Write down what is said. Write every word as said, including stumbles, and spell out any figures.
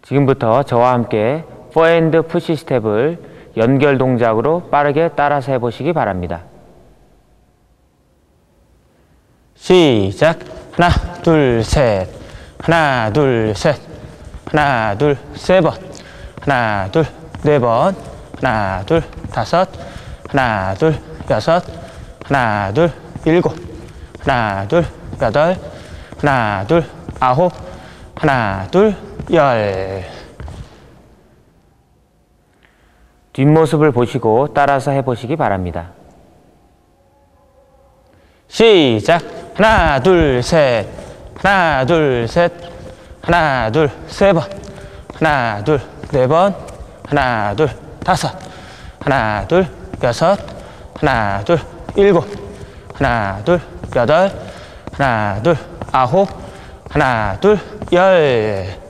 지금부터 저와 함께 포핸드 푸시 스텝을 연결 동작으로 빠르게 따라서 해보시기 바랍니다. 시작. 하나, 둘, 셋. 하나, 둘, 셋. 하나, 둘, 세 번. 하나, 둘, 네 번. 하나, 둘, 다섯. 하나, 둘, 여섯. 하나, 둘, 일곱. 하나, 둘, 여덟. 하나, 둘, 아홉. 하나, 둘, 열. 뒷모습을 보시고 따라서 해보시기 바랍니다. 시작. 하나, 둘, 셋. 하나, 둘, 셋. 하나, 둘, 세 번. 하나, 둘, 네 번. 하나, 둘, 다섯. 하나, 둘, 여섯. 하나, 둘, 일곱. 하나, 둘, 여덟. 하나, 둘, 아홉. 하나, 둘, 열.